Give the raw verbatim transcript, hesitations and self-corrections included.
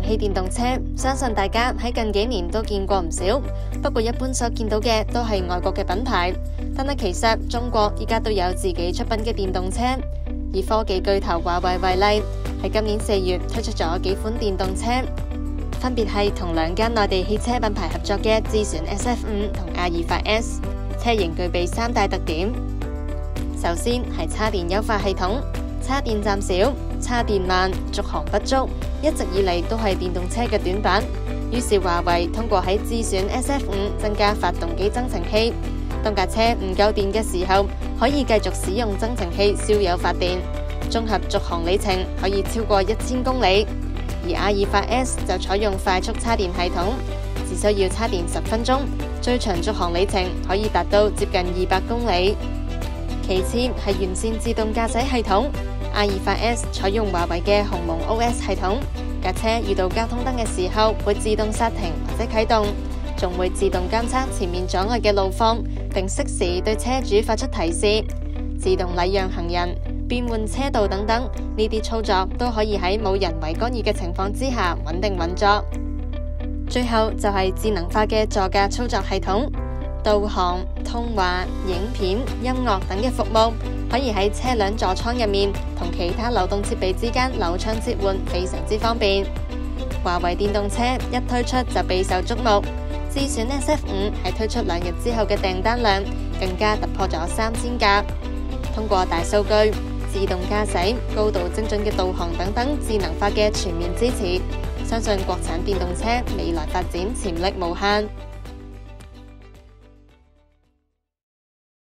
氣電動車，相信大家喺近幾年都見過唔少。不過一般所見到嘅都係外國嘅品牌，但係其實中國依家都有自己出品嘅電動車。以科技巨頭華為為例，喺今年四月推出咗幾款電動車，分別係同兩間內地汽車品牌合作嘅智選 S F 五同阿爾法 S。車型具備三大特點，首先係插電優化系統，插電站少、插電慢、續航不足，一直以嚟都係電動車嘅短板。於是華為通過喺智選 S F 五增加發動機增程器，當架車唔夠電嘅時候，可以繼續使用增程器燒油發電，綜合續航里程可以超過一千公里。而阿爾法 S 就採用快速插電系統，只需要插電十分鐘，最長續航里程可以達到接近二百公里。其次係完善自動駕駛系統，阿爾法 S 採用華為嘅鴻蒙 O S 系統，架車遇到交通燈嘅時候會自動剎停或者啟動，仲會自動監測前面阻礙嘅路況，並適時對車主發出提示，自動禮讓行人、變換車道等等，呢啲操作都可以喺冇人為干擾嘅情況之下穩定運作。最後就係智能化嘅座駕操作系統，導航、通話、影片、音樂等嘅服務可以喺車輛座艙入面同其他流動設備之間流暢切換，非常之方便。華為電動車一推出就備受矚目，智選 S F 五喺推出兩日之後嘅訂單量更加突破咗三千架。通過大數據、自動駕駛、高度精準嘅導航等等智能化嘅全面支持，相信國產電動車未來發展潛力無限。